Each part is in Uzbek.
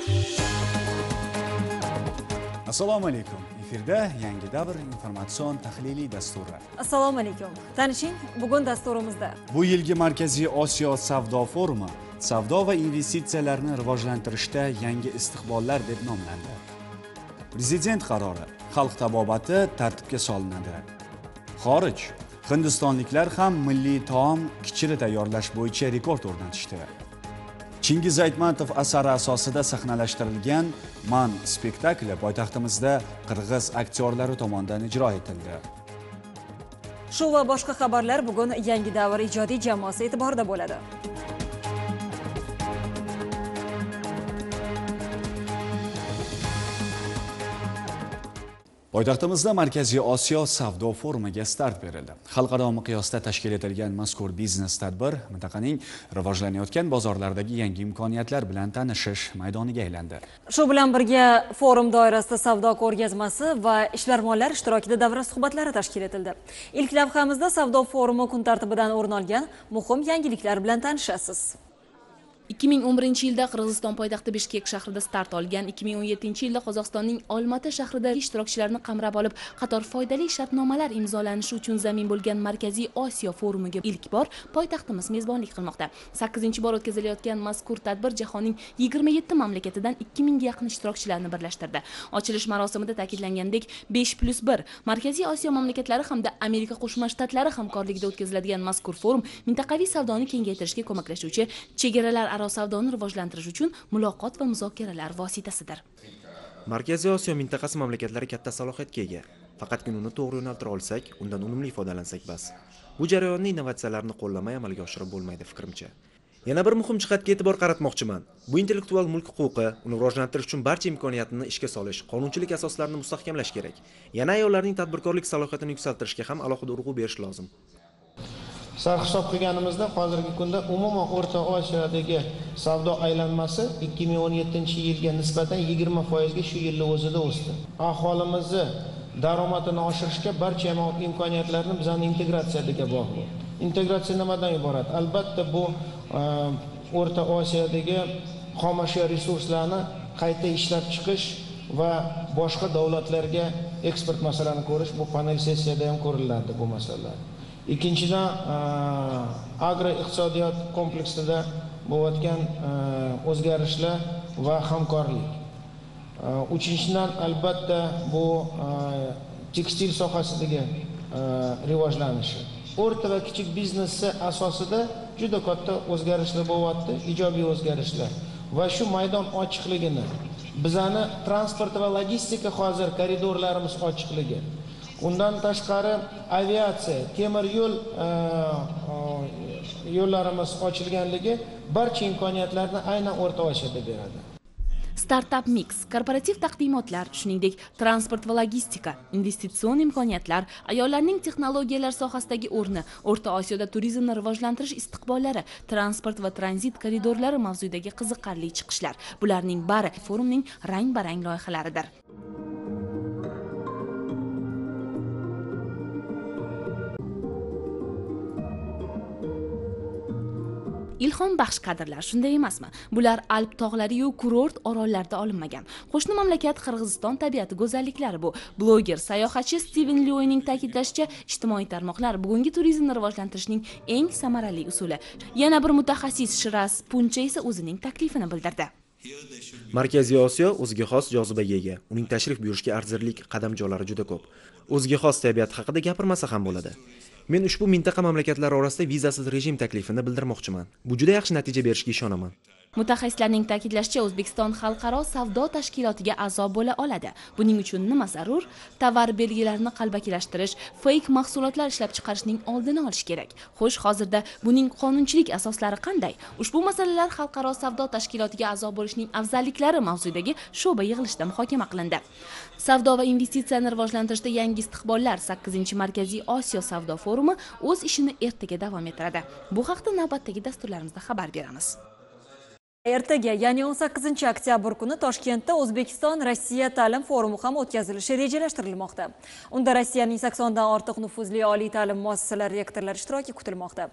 Assalomu alaykum. Efirda yangi davr informatsion tahliliy dasturlar. Assalomu alaykum. Tanishing, bugun dasturimizda Bu yilgi Markaziy Osiyo savdo forumi savdo va investitsiyalarni rivojlantirishda yangi istiqbollar deb nomlandi. Prezident qarori, xalq tabobati tartibga solinadi. Xorij, hindistonliklar ham milliy taom kichiri tayyorlash bo'yicha rekord o'rnatishdi. Chingiz Aytmatov asari asosida sahnalashtirilgan Man spektakli poytaxtimizda qirg'iz aktyorlari tomonidan ijro etildi. shu va boshqa xabarlar bugun yangi davr ijodiy jamoasi e'tiborida bo'ladi. Poytaxtimizda Markaziy Osiyo savdo forumiga start berildi. Xalqaro miqyosda tashkil etilgan mazkur biznes tadbir mintaqaning rivojlanayotgan bozorlardagi yangi imkoniyatlar bilan tanishish maydoniga aylandi. Shu bilan birga forum doirasida savdo ko'rgazmasi va ishbilarmonlar ishtirokida davra suhbatlari tashkil etildi. Ilk lavhamizda savdo forumi kun tartibidan o'rin olgan muhim yangiliklar bilan tanishasiz. 2011 yilda Qirg'iziston poytaxti Bishkek shahrida start olgan, 2017 yilda Qozog'istonning Olmati shahrida ishtirokchilarni qamrab olib, qator foydali shartnomalar imzolanishi uchun zamin bo'lgan Markaziy Osiyo forumiga ilk bor poytaxtimiz mezbonlik qilmoqda. 8-bor o'tkazilayotgan mazkur tadbir jahonning 27 mamlakatidan 2000 ga yaqin ishtirokchilarni birlashtirdi. Ochilish marosimida ta'kidlangandek, 5+1 Markaziy Osiyo mamlakatlari hamda Amerika Qo'shma Shtatlari hamkorligida o'tkaziladigan mazkur forum mintaqaviy savdoni kengaytirishga ko'maklashuvchi, chegaralar savdoni rivojlantirish uchun muloqot va muzokaralar vositasidir. Markaziy Osiyo mintaqasi mamlakatlari katta salohiyatga ega. Faqatgina uni to'g'ri yo'naltira olsak, undan unumli foydalansak bas. Bu jarayonni innovatsiyalarni qo'llamay amalga oshirib bo'lmaydi fikrimcha. Yana bir muhim jihatga e'tibor qaratmoqchiman. Bu intellektual mulk huquqi, uni rivojlantirish uchun barcha imkoniyatni ishga solish, qonunchilik asoslarini mustahkamlash kerak. Yana ayollarning tadbirkorlik salohiyatini yuksaltirishga ham alohida urg'u berish lozim. Sarhisob qilganimizda hozirgi kunda umuman O'rta Osiyodagi savdo aylanmasi 2017-yilga nisbatan 20% ga shu yilning o'zida o'sdi. Aholimizni daromadini oshirishga barcha imkoniyatlarni bizning integratsiyaga bog'liq. Integratsiya nimadan iborat? Albatta bu O'rta Osiyodagi xomashyo resurslarni qayta ishlab chiqish va boshqa davlatlarga eksport masalasini ko'rish, bu panel sessiyada ham ko'riladi bu masalalar. Ikkinchidan, agroiqtisodiyot kompleksida bo'layotgan o'zgarishlar va hamkorlik. Uchinchidan, albatta bu tekstil sohasidagi rivojlanishi. O'rta va kichik biznesni asosida juda katta o'zgarishlar bo'lyapti, ijobiy o'zgarishlar. Va shu maydon ochiqligini, bizani transport va logistika hozir koridorlarimiz ochiqligi, undan tashqari aviatsiya, temir yo'l yo'llarimiz ochilganligi barcha imkoniyatlarni aynan O'rta Osiyoda beradi. Startup Mix, korporativ taqdimotlar, shuningdek transport va logistika, investitsion imkoniyatlar, ayollarning texnologiyalar sohasidagi o'rni, O'rta Osiyoda turizmni rivojlantirish istiqbollari, transport va tranzit koridorlari mavzudagi qiziqarli chiqishlar. Bularning bari forumning rang-barang loyihalaridir. Ilhom baxsh kadrlar, shunday emasmi? Bular Alp tog'lari-yu kurort orollarda olinmagan. Qo'shni mamlakat Qirg'iziston tabiati go'zalliklari bu. Bloger, sayohatchi Steven Lyoyning ta'kidlashicha, ijtimoiy tarmoqlar bugungi turizmni rivojlantirishning eng samarali usuli. Yana bir mutaxassis Shiraz Puncha esa o'zining taklifini bildirdi. Markaziy Osiyo o'ziga xos jozibaga ega. Uning tashrif buyurishga arzirlik qadamjolari juda ko'p. O'ziga xos tabiat haqida gapirmasa ham bo'ladi. Men ushbu mintaqa mamlakatlari orasida vizasiz rejim taklifini bildirmoqchiman. Bu juda yaxshi natija berishiga ishonaman. Mutaxassislarning ta'kidlashicha, O'zbekiston xalqaro savdo tashkilotiga a'zo bo'la oladi. Buning uchun nima zarur? Tovar belgilarini qalbakilashtirish, fake mahsulotlar ishlab chiqarishning oldini olish kerak. Xo'sh, hozirda buning qonunchilik asoslari qanday? Ushbu masalalar xalqaro savdo tashkilotiga a'zo bo'lishning afzalliklari mavzudagi sho'ba yig'ilishda muhokama qilindi. Savdo va investitsiyani rivojlantirishda yangi istiqbollar 8-Markaziy Osiyo savdo forumi o'z ishini ertaga davom ettiradi. Bu haqda navbatdagi dasturlarimizda xabar beramiz. Ertaga, ya'ni 18-oktyabr kuni Toshkentda O'zbekiston-Rossiya ta'lim forumi ham o'tkazilishi rejalashtirilmoqda. Unda Rossiyaning 80 dan ortiq nufuzli oliy ta'lim muassasalari rektorlari ishtiroki kutilmoqda.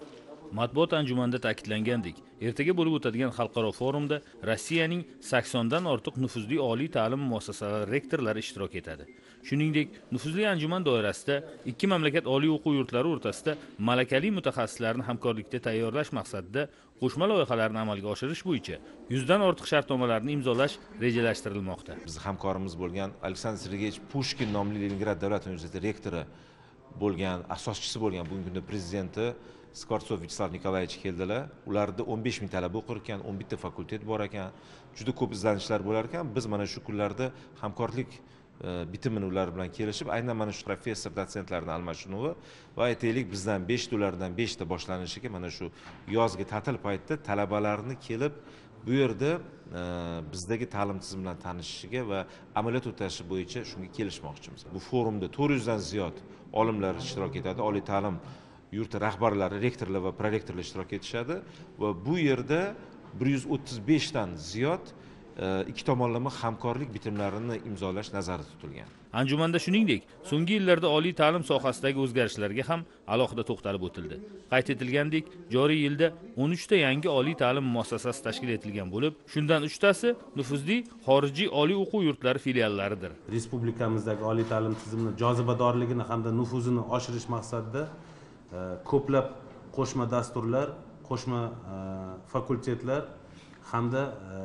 Matbuot anjumanida ta'kidlangandek, ertaga bo'lib o'tadigan xalqaro forumda Rossiyaning 80 dan ortiq nufuzli oliy ta'lim muassasalari rektorlari ishtirok etadi. Shuningdek, nufuzli anjuman doirasida ikki mamlakat oliy o'quv yurtlari o'rtasida malakali mutaxassislarni hamkorlikda tayyorlash maqsadida qo'shma loyihalarni amalga oshirish bo'yicha 100 dan ortiq shartnomalarni imzolash rejalashtirilmoqda. Biz hamkorimiz bo'lgan Aleksandr Sergeyevich Pushkin nomli Leningrad davlat universiteti rektori bo'lgan, asoschisi bo'lgan bugungi kunda prezidenti Skvortsov Vyacheslav Nikolayevich keldilar. Ularda 15 ming talaba o'qir ekan, 11 ta fakultet bor ekan, juda ko'p izlanishlar bo'lar ekan. Biz mana shu kunlarda hamkorlik bitimini ular bilan kelishib, aynan mana shu professor dotsentlarning almashinuvi va aytaylik bizdan 5 ta ulardan 5 ta boshlanishiga mana shu yozgi ta'til paytida talabalarni kelib bu yerda bizdagi ta'lim tizimi bilan tanishishiga va amaliyot o'tashi bo'yicha shunga kelishmoqchimiz. Bu forumda 400 dan ziyod olimlar ishtirok etadi, oliy ta'lim yurti rahbarlari, rektorlar va prorektorlar ishtirok etishadi va bu yerda 135 dan ziyod ikki tomonlama hamkorlik bitimlarini imzolash nazarda tutilgan. Anjumanda shuningdek, so'nggi yillarda oliy ta'lim sohasidagi o'zgarishlarga ham alohida to'xtalib o'tildi. Qayd etilgandek, joriy yilda 13 ta yangi oliy ta'lim muassasasi tashkil etilgan bo'lib, shundan 3 tasi nufuzli xorijiy oliy o'quv yurtlari filiallaridir. Respublikamizdagi oliy ta'lim tizimining jozibadorligini hamda nufuzini oshirish maqsadida ko'plab qo'shma dasturlar, qo'shma fakultetlar hamda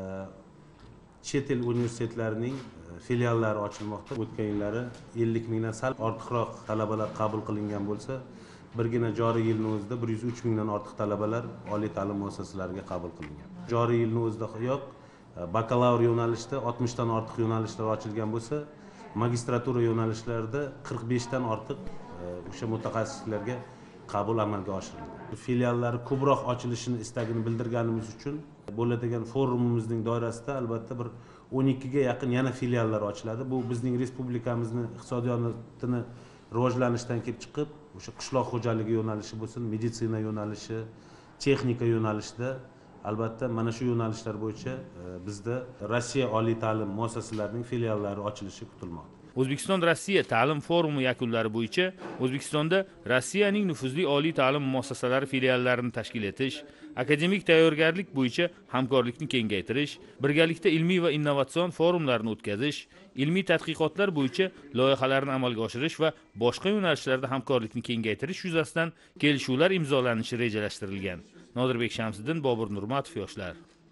chet el universitetlarining filiallari ochilmoqda. O'tgan yillari 50 mingdan sal ortiqroq talabalar qabul qilingan bo'lsa, birgina joriy yilning o'zida 103 mingdan ortiq talabalar oliy ta'lim muassasalariga qabul qilingan. Joriy yilning o'zida yo'q, bakalavr yo'nalishida 60 dan ortiq yo'nalishlar ochilgan bo'lsa, magistratura yo'nalishlarida 45 dan ortiq o'sha mutaxassislarga qabul amalga oshirildi. Filiallari ko'proq ochilishini istagini bildirganimiz uchun bo'ladigan forumimizning doirasida albatta bir 12 ga yaqin yana filiallar ochiladi. Bu bizning respublikamizning iqtisodiyotini rivojlanishdan kelib chiqib, o'sha qishloq xo'jaligi yo'nalishi bo'lsin, meditsina yo'nalishi, texnika yo'nalishida albatta mana shu yo'nalishlar bo'yicha bizda Rossiya oliy ta'lim muassasalarining filiallari ochilishi kutilmoqda. O'zbekiston-Rossiya ta'lim forumi yakunlari bo'yicha O'zbekistonda Rossiyaning nufuzli oliy ta'lim muassasalari filiallarini tashkil etish, akademik tayyorgarlik bo'yicha hamkorlikni kengaytirish, birgalikda ilmiy va innovatsion forumlarni o'tkazish, ilmiy tadqiqotlar bo'yicha loyihalarni amalga oshirish va boshqa yo'nalishlarda hamkorlikni kengaytirish yuzasidan kelishuvlar imzolanishi rejalashtirilgan. Nodirbek Shamsiddin, Bobur Nurmatov, Yoshlar.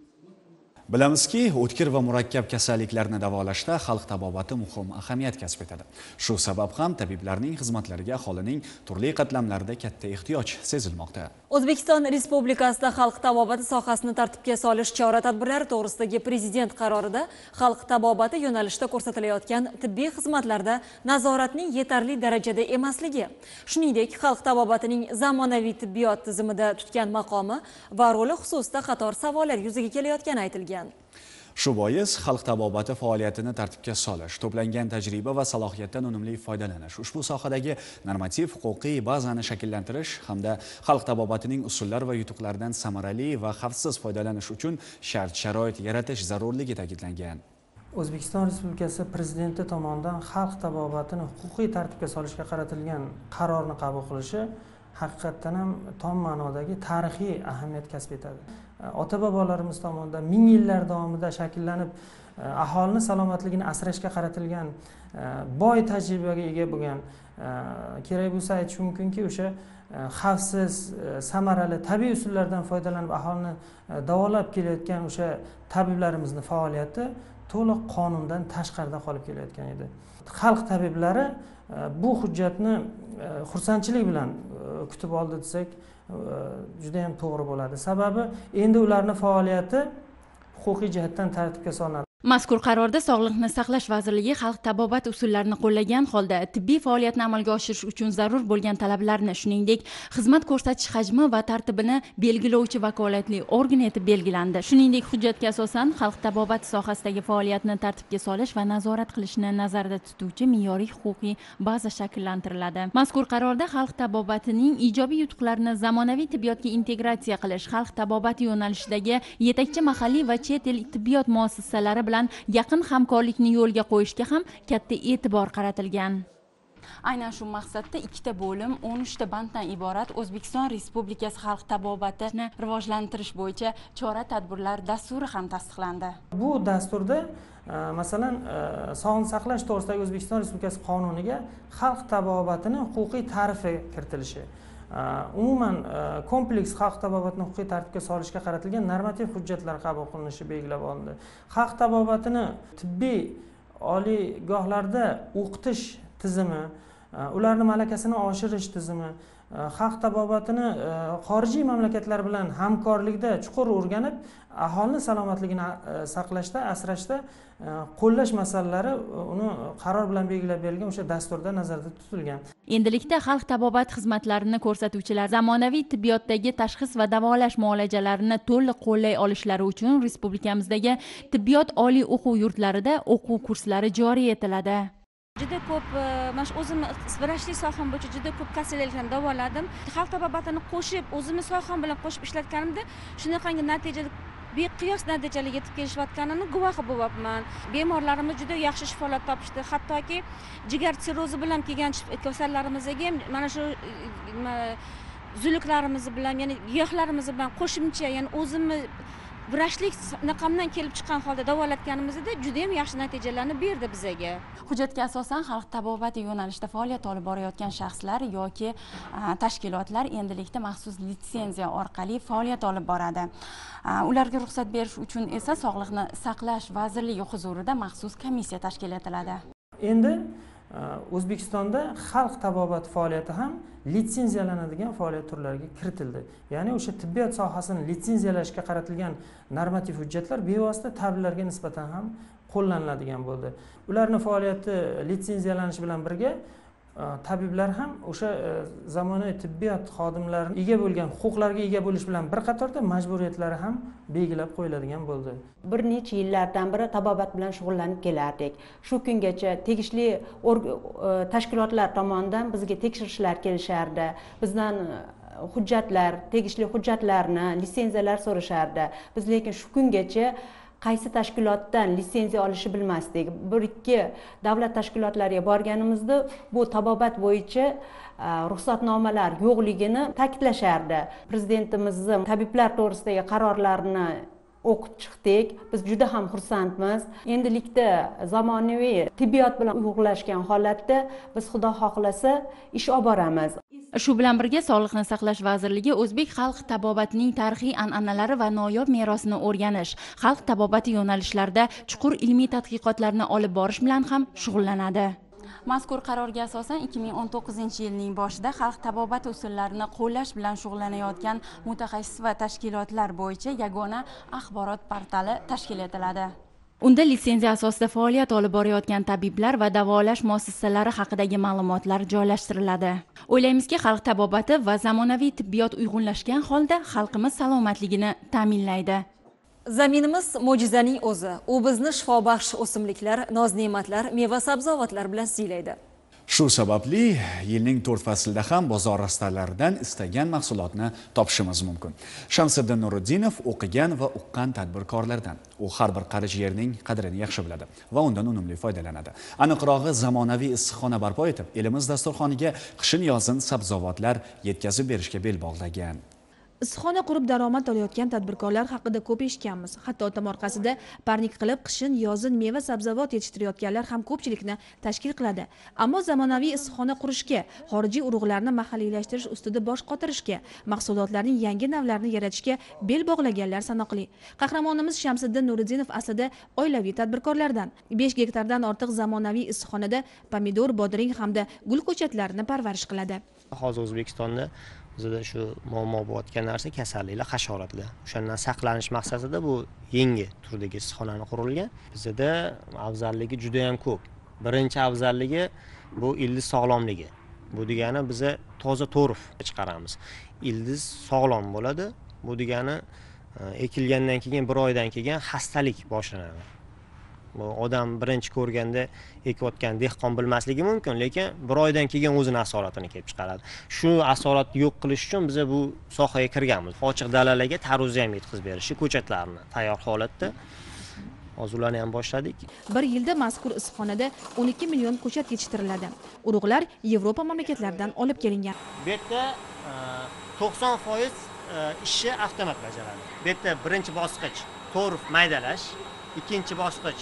Bilamizki, o'tkir va murakkab kasalliklarni davolashda xalq tabobati muhim ahamiyat kasb etadi. Shu sabab ham tabiblarning xizmatlariga aholining turli qatlamlarida katta ehtiyoj sezilmoqda. O'zbekiston Respublikasida xalq tabobati sohasini tartibga solish chora-tadbirlari to'g'risidagi prezident qarorida xalq tabobati yo'nalishida ko'rsatilayotgan tibbiy xizmatlarda nazoratning yetarli darajada emasligi, shuningdek, xalq tabobatining zamonaviy tibbiyot tizimida tutgan maqomi va roli xususida qator savollar yuzaga kelayotgani aytilgan. Shu bois xalq tabobati faoliyatini tartibga solish, to'plangan tajriba va salohiyatdan unumli foydalanish, ushbu sohadagi normativ-huquqiy bazani shakllantirish hamda xalq tabobatining usullar va yutuqlaridan samarali va xavfsiz foydalanish uchun shart-sharoit yaratish zarurligi ta'kidlangan. O'zbekiston Respublikasi Prezidenti tomonidan xalq tabobatini huquqiy tartibga solishga qaratilgan qarorni qabul qilishi haqiqatdan ham tom ma'nodagi tarixiy ahamiyat kasb etadi. Ota-bobolarimiz tomonidan ming yillar davomida shakllanib, aholini salomatligini asrashga qaratilgan boy tajribaga ega bo'lgan, kerak bo'lsa aytish mumkinki, o'sha xavfsiz, samarali tabiiy usullardan foydalanib aholini davolab kelayotgan o'sha tabiblarimizning faoliyati to'liq qonundan tashqarida qolib kelayotgan edi. Xalq tabiblari bu hujjatni xursandchilik bilan kutib oldi desak juda ham to'g'ri bo'ladi. Sababi endi ularning faoliyati huquqiy jihatdan tartibga solinadi. Mazkur qarorda Sog'liqni saqlash vazirligi xalq tabobat usullarini qo'llagan holda tibbiy faoliyatni amalga oshirish uchun zarur bo'lgan talablarni, shuningdek, xizmat ko'rsatish hajmi va tartibini belgilovchi vakolatli organ etib belgilandi. Shuningdek, hujjatga asosan xalq tabobati sohasidagi faoliyatni tartibga solish va nazorat qilishni nazarda tutuvchi me'yoriy huquqiy baza shakllantiriladi. Mazkur qarorda xalq tabobatining ijobiy yutuqlarini zamonaviy tibbiyotga integratsiya qilish, xalq tabobati yo'nalishidagi yetakchi mahalliy va chet el tibbiyot muassasalari bilan yaqin hamkorlikni yo'lga qo'yishga ham katta e'tibor qaratilgan. Aynan shu maqsadda ikkita bo'lim 13 ta banddan iborat O'zbekiston Respublikasi xalq tabobatini rivojlantirish bo'yicha chora-tadbirlar dasturi ham tasdiqlandi. Bu dasturda masalan sog'liqni saqlash to'g'risidagi O'zbekiston Respublikasi qonuniga xalq tabobatini huquqiy ta'rifi kiritilishi, umuman kompleks xalq tabobatini huquqiy tartibga solishga qaratilgan normativ hujjatlar qabul qilinishi belgilab olindi. Xalq tabobatini tibbiy oliygohlarda o'qitish tizimi, ularni malakasini oshirish tizimi, xalq tabobatini xorijiy mamlakatlar bilan hamkorlikda chuqur o'rganib, aholini salomatligini saqlashda, asrashda qo'llash masalalari uni qaror bilan belgilab berilgan o'sha dasturda nazarda tutilgan. Endilikda xalq tabobat xizmatlarini ko'rsatuvchilar zamonaviy tibbiyotdagi tashxis va davolash muolajalarini to'liq qo'llay olishlari uchun respublikamizdagi tibbiyot oliy o'quv yurtlarida o'quv kurslari joriy etiladi. Juda ko'p mana shu o'zimni vrachlik soham bo'yicha juda ko'p kasalliklarni davoladim. Xalq tabobatini qo'shib, o'zimni soham bilan qo'shib ishlatganimda shunaqangi natijaga beqiyos natijalarga yetib kelishayotganini guvohi bo'lyapman. Bemorlarimiz juda yaxshi shifolar topishdi. Hattoki jigar sirrozi bilan kelgan kasallarimizdagi ham mana shu zuluklarimiz bilan, ya'ni giyohlarimiz bilan qo'shimcha, ya'ni o'zimni vrachlik naqamdan kelib chiqqan holda davolatganimizda juda ham yaxshi natijalarni berdi bizga. Hujjatga asosan xalq tabobati yo'nalishida faoliyat olib borayotgan shaxslar yoki tashkilotlar endilikda maxsus litsenziya orqali faoliyat olib boradi. Ularga ruxsat berish uchun esa Sog'liqni saqlash vazirligi huzurida maxsus komissiya tashkil etiladi. Endi O'zbekistonda xalq tabobati faoliyati ham litsenziyalanadigan faoliyat turlariga kiritildi. Ya'ni o'sha tibbiyot sohasini litsenziyalashga qaratilgan normativ hujjatlar bevosita tabiblarga nisbatan ham qo'llaniladigan bo'ldi. Ularning faoliyati litsenziyalanishi bilan birga tabiblar ham o'sha zamonaviy tibbiyot xodimlarining ega bo'lgan huquqlarga ega bo'lish bilan bir qatorda majburiyatlari ham belgilab qo'yiladigan bo'ldi. Bir necha yillardan beri tabobat bilan shug'ullanib kelardik. Shu kungacha tegishli tashkilotlar tomonidan bizga tekshirishlar kelishardi. Bizdan hujjatlar, tegishli hujjatlarni, litsenziyalar so'rashardi. Biz lekin shu kungacha qaysi tashkilotdan litsenziya olishni bilmasdik. Bir-ikki davlat tashkilotlariga borganimizda bu tabobat bo'yicha ruxsatnomalar yo'qligini ta'kidlashardi. Prezidentimizning tabiblar to'g'risidagi qarorlarini o'qib chiqdik. Biz juda ham xursandmiz. Endilikda zamonaviy tibbiyot bilan uyg'unlashgan holatda biz xudo xohlasa ish olib boramiz. Shu bilan birga Sog'liqni saqlash vazirligi o'zbek xalq tabobatining tarixiy an'analari va noyob merosini o'rganish, xalq tabobati yo'nalishlarida chuqur ilmiy tadqiqotlarni olib borish bilan ham shug'ullanadi. Mazkur qarorga asosan 2019-yilning boshida xalq tabobati usullarini qo'llash bilan shug'ullanayotgan mutaxassis va tashkilotlar bo'yicha yagona axborot portali tashkil etiladi. Unda litsenziya asosida faoliyat olib borayotgan tabiblar va davolash muassasalari haqidagi ma'lumotlar joylashtiriladi. O'ylaymizki, xalq tabobati va zamonaviy tibbiyot uyg'unlashgan holda xalqimiz salomatligini ta'minlaydi. Zaminimiz mo'jizaning o'zi. U bizni shifobaxsh o'simliklar, noz-ne'matlar, meva-sabzavotlar bilan siylaydi. Shu sababli yilning 4 faslida ham bozor rastalaridan istagan mahsulotni topishimiz mumkin. Shamsiddin Nuriddinov o'qigan va uqqan tadbirkorlardan. U har bir qarich yerning qadrini yaxshi biladi va undan unumli foydalanadi. Aniqrog'i, zamonaviy issiqxona barpo etib, elimiz dasturxoniga qishin-yozin sabzavotlar yetkazib berishga bel bog'lagan. Issiqxona qurib daromad olayotgan tadbirkorlar haqida ko'p eshitganmiz. Hatto tomorqasida parnik qilib qishin-yozin meva-sabzavot yetishtirayotganlar ham ko'pchilikni tashkil qiladi. Ammo zamonaviy issiqxona qurishga, xorijiy urug'larni mahalliylashtirish ustida bosh qotirishga, mahsulotlarning yangi navlarini yaratishga bel bog'laganlar sanoqli. Qahramonimiz Shamsiddin Nuriddinov aslida oilaviy tadbirkorlardan. 5 gektardan ortiq zamonaviy issiqxonada pomidor, bodring hamda gul ko'chatlarini parvarish qiladi. Hozir O'zbekistonda bizda shu muammo bo'layotgan narsa kasalliklar, hasharotlar. O'shandan saqlanish maqsadida bu yangi turdagi issiqxonani qurilgan. Bizda afzalligi juda ham ko'p. Birinchi afzalligi bu ildiz sog'lomligi. Bu degani biza toza to'rif chiqaramiz. Ildiz sog'lom bo'ladi. Bu degani ekilgandan keyin 1 oydan keyin xastalik boshlanadi. Bu odam birinchi ko'rganda ekayotgan dehqon bilmasligi mumkin, lekin 1 oydan keyin o'zini asoratini kelib chiqaradi. Shu asoratni yo'q qilish uchun biz bu sohaga kirganmiz. Ochiq dalalarga tarvuz ham yetkazib berishi, ko'chatlarni tayyor holatda Hozir ularni ham boshladik. Bir yilda mazkur issiqxonada 12 million ko'chat yetishtiriladi. Urug'lar Yevropa mamlakatlaridan olib kelingan. Bu yerda 90% ishni avtomat bajaradi. Bu yerda birinchi bosqich to'rif maydalash, ikkinchi bosqich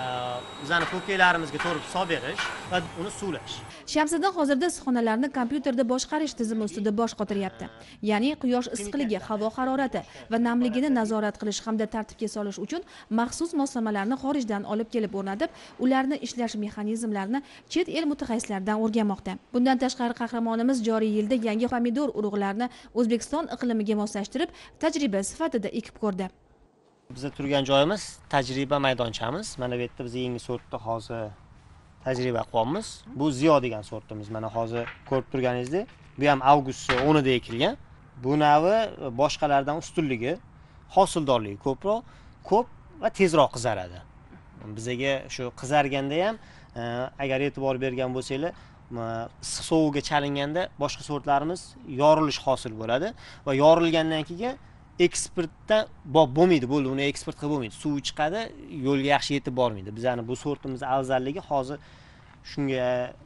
bizani ko'kaklarimizga to'rib solib berish va uni suvlash. Shamsiddin hozirda issiqxonalarni kompyuterda boshqarish tizimi ustida bosh qotiryapti. Ya'ni quyosh issiqligi, havo harorati va namligini nazorat qilish hamda tartibga solish uchun maxsus moslamalarni xorijdan olib kelib o'rnatib, ularni ishlash mexanizmlarini chet el mutaxassislaridan o'rganmoqda. Bundan tashqari qahramonimiz joriy yilda yangi pomidor urug'larini O'zbekiston iqlimiga moslashtirib, tajriba sifatida ekib ko'rdi. Bizda turgan joyimiz tajriba maydonchamiz. Mana bu yerda biz yangi sortni hozir tajriba qilyapmiz. Bu Ziyo degan sortimiz. Mana hozir ko'rib turganingizdek, bu ham avgust 10ida ekilgan. Bu navi boshqalardan ustunligi, hosildorligi ko'proq, ko'p va tezroq qizaradi. Bizaga shu qizarganda ham agar e'tibor bergan bo'lsanglar, issiq sovuqga chalinganda boshqa sortlarimiz yorilish hosil bo'ladi va yorilgandan keyin eksportda bo'lmaydi, bo'ldi, uni eksport qilib bo'lmaydi. Suv chiqadi, yo'lga yaxshi yetib bormaydi. Bizning bu sortimiz afzalligi hozir shunga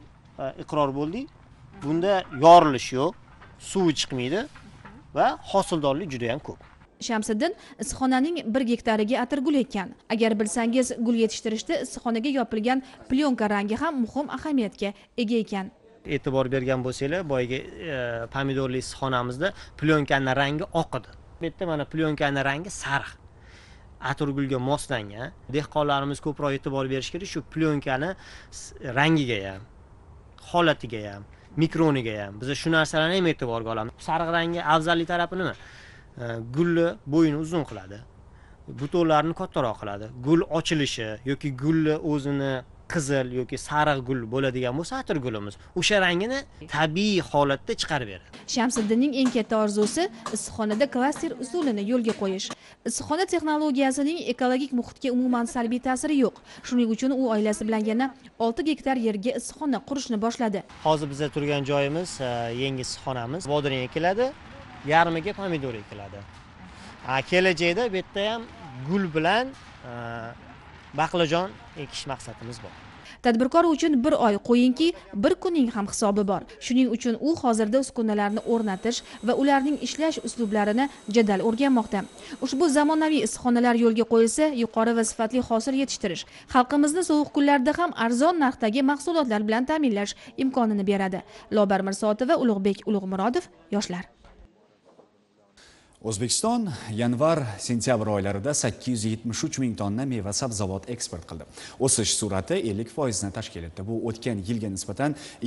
iqror bo'ldik. Bunda yorilish yo'q, suv chiqmaydi va hosildorlik juda ham ko'p. Shamsiddin issiqxonaning 1 gektariga atirgul ekkan. Agar bilsangiz, gul yetishtirishda issiqxonaga yopilgan plyonka rangi ham muhim ahamiyatga ega ekan. E'tibor bergan bo'lsanglar, boyagi pomidorli issiqxonamizda plyonkaning rangi oq edi. Bu yerda mana plyonkaning rangi sariq. Atirgulga moslangan. Dehqonlarimiz ko'proq e'tibor berish kerak shu plyonkaning rangiga ham, holatiga ham, mikroniga ham. Biz shu narsalarni ham e'tiborga olamiz. Sariq rangi afzallik tarafi nima? Gulni bo'yini uzun qiladi. Butonlarni kattaroq qiladi. Gul ochilishi yoki gulni o'zini qizil yoki sariq gul bo'ladigan bo'lsa atirgulimiz o'sha rangini tabiiy holatda chiqarib beradi. Shamsiddinning eng katta orzusi issiqxonada klaster usulini yo'lga qo'yish. Issiqxona texnologiyasining ekologik muhitga umuman salbiy ta'siri yo'q. Shuning uchun u oilasi bilan yana 6 gektar yerga issiqxona qurishni boshladi. Hozir bizda turgan joyimiz yangi issiqxonamiz. Bodring ekiladi, yarmiga pomidor ekiladi. Kelajakda bu yerda ham gul bilan baqlajon ekish maqsadimiz bor. Tadbirkor uchun bir oy qo'yingki, bir kunning ham hisobi bor. Shuning uchun u hozirda uskunalarni o'rnatish va ularning ishlash uslublarini jadal o'rganmoqda. Ushbu zamonaviy issiqxonalar yo'lga qo'yilsa, yuqori va sifatli hosil yetishtirish, xalqimizni sovuq kunlarda ham arzon narxdagi mahsulotlar bilan ta'minlash imkonini beradi. Lobar Mirsotova, Ulug'bek Ulug'murodov, yoshlar. O'zbekiston yanvar-sentyabr oylarida 873 ming tonna meva sabzavot eksport qildi. O'sish sur'ati 50% tashkil etdi. Bu o'tgan yilga nisbatan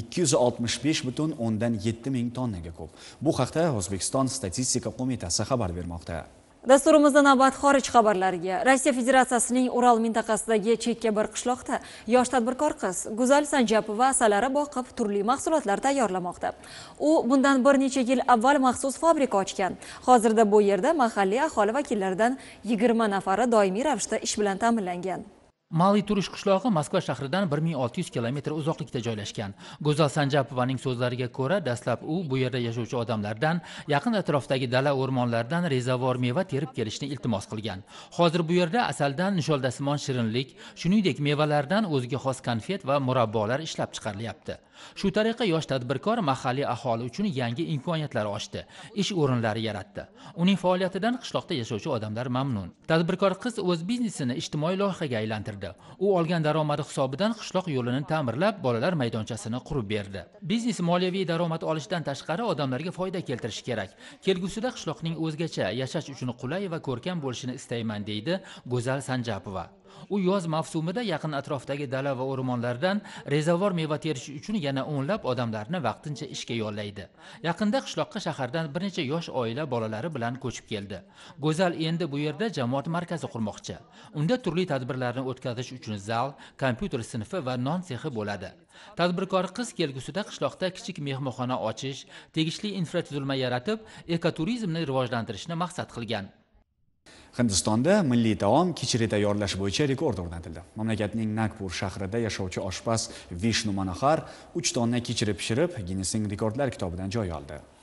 265,7 ming tonnaga ko'p. Bu haqda O'zbekiston statistika qo'mitasi xabar bermoqda. Dasturimizda navbat xorij xabarlariga. Rossiya Federatsiyasining Ural mintaqasidagi chekka bir qishloqda yosh tadbirkor qiz Go'zal Sanjapova asalari boqib turli mahsulotlar tayyorlamoqda. U bundan bir necha yil avval maxsus fabrika ochgan. Hozirda bu yerda mahalliy aholi vakillaridan 20 nafari doimiy ravishda ish bilan ta'minlangan. Mali Turish qishlog'i Moskva shahridan 1600 kilometr uzoqlikda joylashgan. Go'zal Sanjapovaning so'zlariga ko'ra, dastlab u bu yerda yashovchi odamlardan yaqin atrofdagi dala o'rmonlardan rezavor meva terib kelishni iltimos qilgan. Hozir bu yerda asaldan nisholdasimon shirinlik, shuningdek mevalardan o'ziga xos konfet va murabbolar ishlab chiqarilyapti. Shu tariqa yosh tadbirkor mahalliy aholi uchun yangi imkoniyatlar ochdi, ish o'rinlari yaratdi. Uning faoliyatidan qishloqda yashovchi odamlar mamnun. Tadbirkor qiz o'z biznesini ijtimoiy loyihaga aylantirdi. U olgan daromadi hisobidan qishloq yo'lini ta'mirlab, bolalar maydonchasini qurib berdi. Biznes moliyaviy daromad olishdan tashqari odamlarga foyda keltirishi kerak. Kelgusida qishloqning o'zgacha, yashash uchun qulay va ko'rkam bo'lishini istayman, deydi Go'zal Sanjapova. U yoz mavsumida yaqin atrofdagi dala va o'rmonlardan rezavor meva terish uchun yana o'nlab odamlarni vaqtincha ishga yo'llaydi. Yaqinda qishloqqa shahardan bir necha yosh oila bolalari bilan ko'chib keldi. Go'zal endi bu yerda jamoat markazi qurmoqchi. Unda turli tadbirlarni o'tkazish uchun zal, kompyuter sinfi va non sexi bo'ladi. Tadbirkor qiz kelgusida qishloqda kichik mehmonxona ochish, tegishli infratuzilma yaratib, ekoturizmni rivojlantirishni maqsad qilgan. Hindistonda milliy taom kichri tayyorlash bo'yicha rekord o'rnatildi. Mamlakatning Nagpur shahrida yashovchi oshpaz Vishnu Manohar 3 tonna kichri pishirib, Ginnesning rekordlar kitobidan joy oldi.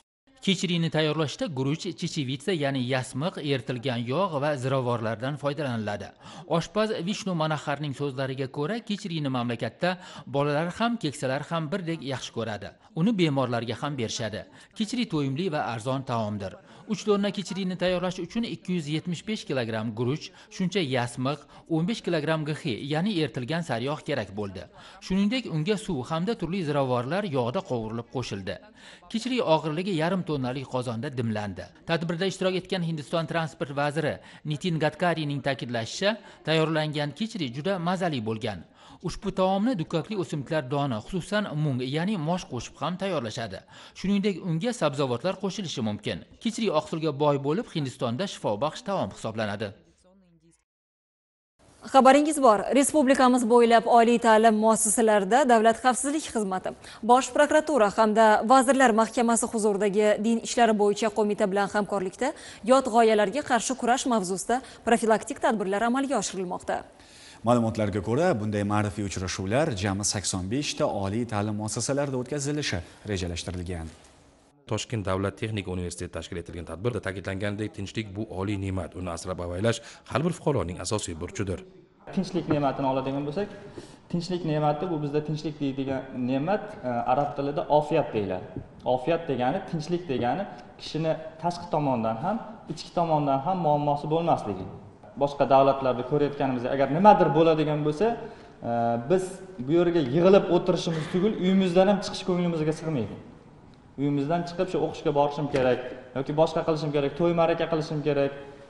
Kechiriyni tayyorlashda guruch, chechevitsa, ya'ni yasmiq, eritilgan yog' va ziravorlardan foydalaniladi. Oshpaz Vishnu Manaharning so'zlariga ko'ra, kechiriyni mamlakatda bolalar ham, keksalar ham birdek yaxshi ko'radi. Uni bemorlarga ham berishadi. Kechiriy to'yimli va arzon taomdir. 3 dona kechiriyni tayyorlash uchun 275 kg guruch, shuncha yasmiq, 15 kg g'hi, ya'ni eritilgan sariyog' kerak bo'ldi. Shuningdek, unga suv hamda turli ziravorlar yog'da qovurilib qo'shildi. Kechiriy og'irligi yarim tonnalik qozonda dimlandi. Tadbirda ishtirok etgan Hindiston transport vaziri Nitin Gadkarining ta'kidlashicha, tayyorlangan kechiriy juda mazali bo'lgan. Ushbu taomni dukkakli o'simliklar doni, xususan mung, ya'ni mosh qo'shib ham tayyorlashadi. Shuningdek, unga sabzavotlar qo'shilishi mumkin. Kechiriy oqsilga boy bo'lib, Hindistonda shifobaxsh taom hisoblanadi. Xabaringiz bor. Respublikamiz bo'ylab oliy ta'lim muassasalarida Davlat xavfsizlik xizmati, Bosh prokuratura hamda Vazirlar Mahkamasi huzuridagi din ishlari bo'yicha qo'mita bilan hamkorlikda yot g'oyalarga qarshi kurash mavzusida profilaktik tadbirlar amalga oshirilmoqda. Ma'lumotlarga ko'ra, bunday ma'rifiy uchrashuvlar jami 85 ta oliy ta'lim muassasalarida o'tkazilishi rejalashtirilgan. Toshkent davlat texnika universiteti tashkil etilgan tadbirda ta'kidlanganidek, tinchlik bu oliy ne'mat, uni asrab-avaylash har bir fuqaroning asosiy burchidir. Tinchlik ne'matini oladigan bo'lsak, tinchlik ne'mati bu bizda tinchlik deydigan ne'mat arab tilida ofiyat deyiladi. Ofiyat degani, tinchlik degani kishini tashqi tomondan ham, ichki tomondan ham muammosi bo'lmasligi. Boshqa davlatlarda ko'rayotganimizda agar nimadir bo'ladigan bo'lsa, biz bu yerga yig'ilib o'tirishimiz tugul, uyimizdan ham chiqish ko'nglimizga sig'maydi. Uyimizdan chiqib shu o'qishga borishim kerak yoki boshqa qilishim kerak, to'y ma'raka qilishim kerak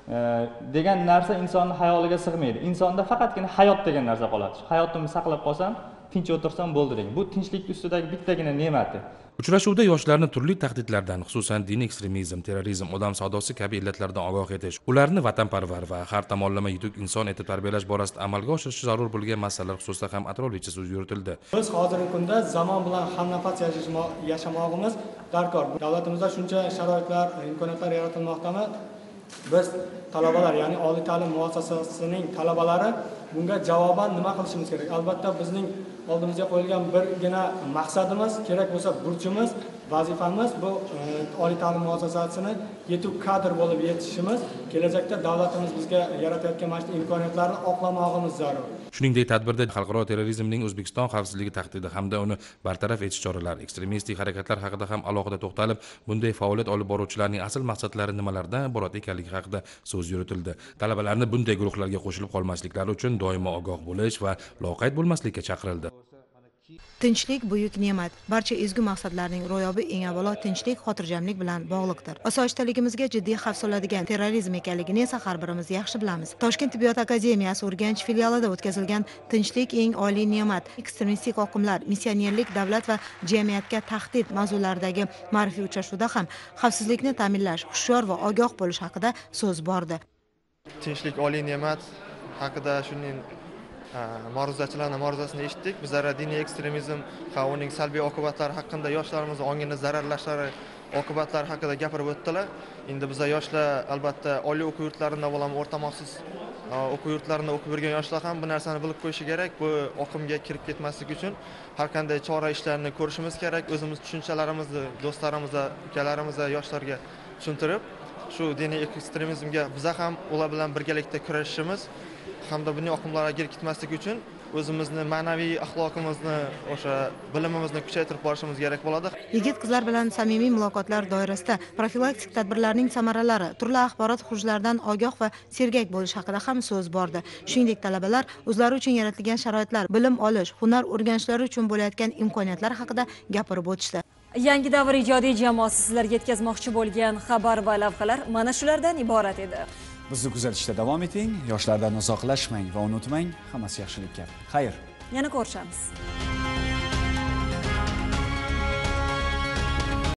degan narsa insonning hayoliga sig'maydi. Insonda faqatgina hayot degan narsa qoladi. Hayotimni saqlab qolsam, tinch o'tirsam bo'ldi degan. Bu tinchlik ustidagi bittagina ne'mati. Uchrashuvda yoshlarni turli tahdidlardan, xususan diniy ekstremizm, terrorizm, odam savdosi kabi illatlardan ogoh etish, ularni vatanparvar va har tomonlama yutuq inson etib tarbiyalash borasida amalga oshirish zarur bo'lgan masalalar xususida ham atroflicha so'z yuritildi. Biz hozirgi kunda zamon bilan hamnafas yashamog'imiz darkor. Davlatimizda shuncha sharoitlar, imkoniyatlar yaratilmoqdami? Biz talabalar, ya'ni oliy ta'lim muassasasining talabalari bunga javoban nima qilishimiz kerak? Albatta bizning oldimizga qo'yilgan birgina maqsadimiz, kerak bo'lsa burchimiz, vazifamiz bu oliy ta'lim muassasasini yetuk kadr bo'lib yetishimiz, kelajakda davlatimiz bizga yaratayotgan mana shu imkoniyatlarni oqlamog'imiz zarur. Shuningdek, tadbirda xalqaro terrorizmning O'zbekiston xavfsizligi tahdidi hamda uni bartaraf etish choralari, ekstremistik harakatlar haqida ham alohida to'xtalib, bunday faoliyat olib boruvchilarning asl maqsadlari nimalardan iborat ekanligi haqida so'z yuritildi. Talabalarni bunday guruhlarga qo'shilib qolmasliklari uchun doimo ogoh bo'lish va loqayd bo'lmaslikka chaqirildi. Tinchlik buyuk ne'mat. Barcha ezgu maqsadlarning ro'yobi eng avvalo tinchlik, xotirjamlik bilan bog'liqdir. Osoyishtaligimizga jiddiy xavf soladigan terrorizm ekanligini esa har birimiz yaxshi bilamiz. Toshkent tibbiyot akademiyasi Urganch filialida o'tkazilgan tinchlik eng oliy ne'mat, ekstremistik oqimlar, missionerlik, davlat va jamiyatga tahdid mavzularidagi ma'rifiy uchrashuvda ham xavfsizlikni ta'minlash, hushyor va ogoh bo'lish haqida so'z bordi. Tinchlik oliy ne'mat haqida shuning ma'ruzachilarning ma'ruzasini eshitdik. Bizlar diniy ekstremizm va uning salbiy oqibatlari haqida, yoshlarimiz ongini zararlashlari oqibatlari haqida gapirib o'tdilar. Endi bizlar yoshlar albatta oliy o'quv yurtlarida bo'lami, o'rta maxsus o'quv yurtlarida o'qib yurgan yoshlar ham bu narsani bilib qo'yishi kerak. Bu oqimga kirib ketmaslik uchun har qanday chora ishlarni ko'rishimiz kerak. O'zimiz tushunchalarimizni do'stlarimizga, ukalarimizga, yoshlarga tushuntirib, shu diniy ekstremizmga biz ham ular bilan birgalikda kurashishimiz hamda bunday oqimlarga girib ketmaslik uchun o'zimizni ma'naviy axloqimizni, o'sha bilimimizni kuchaytirib borishimiz kerak bo'ladi. Yigit-qizlar bilan samimiy muloqotlar doirasida profilaktik tadbirlarning samaralari, turli axborot hujjatlardan ogoh va sergak bo'lish haqida ham so'z bordi. Shuningdek, talabalar o'zlari uchun yaratilgan sharoitlar, bilim olish, hunar o'rganishlari uchun bo'layotgan imkoniyatlar haqida gapirib o'tishdi. Yangi davr ijodiy jamoasi sizlarga yetkazmoqchi bo'lgan xabar va lavhalar mana shulardan iborat edi. Bizni kuzatishda davom eting, yoshlardan uzoqlashmang va unutmang, hammasi yaxshilikka. Xayr. Yana ko'rishamiz.